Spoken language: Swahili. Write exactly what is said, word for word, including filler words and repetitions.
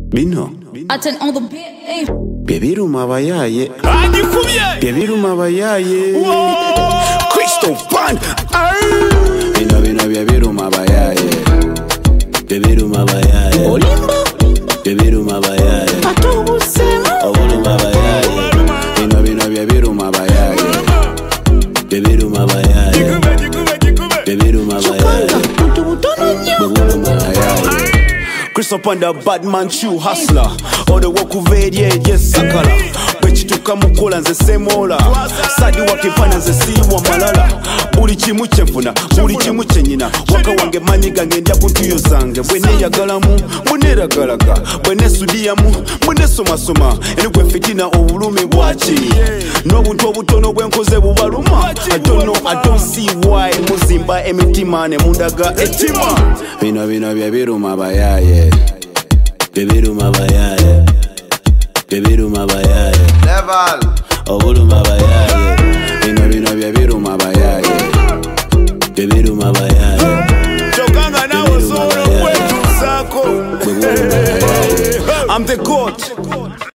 Bino Aten on the beat. Bebiruma bayaye Agikubye Bebiruma bayaye Crystal Band Bino bino bebiruma bayaye Bebiruma bayaye Olimba Bebiruma bayaye Atubusema Obuluma bayaye Bino bino bebiruma bayaye Bebiruma bayaye Jikube jikube jikube Bebiruma bayaye Tutu butono nyo Bebiruma bayaye Chris up on the bad man true hustler All the work uvedi yes sakala Bechituka mukola nze semola Sadi wakifana nze siwa malala Buli chimu chefuna, buli chimu chenyina Waka wange manyiga ngendya kuntuyo zange Bwene yagalamu, mwene ragalaka Bwene sudiyamu, mwene soma soma Enugwe fitina obulumi bwachi Nobuntu obutono bwenkoze bubaluma I don't know, I don't see why Muzimba emitima ne mundaga etima Bino bino bebiruma bayaye Bebiruma bayaye Bebiruma bayaye Level Obuluma bayaye Bino bino bebiruma bayaye Bebiruma bayaye Chokanga na osoro kwetu zako I'm the God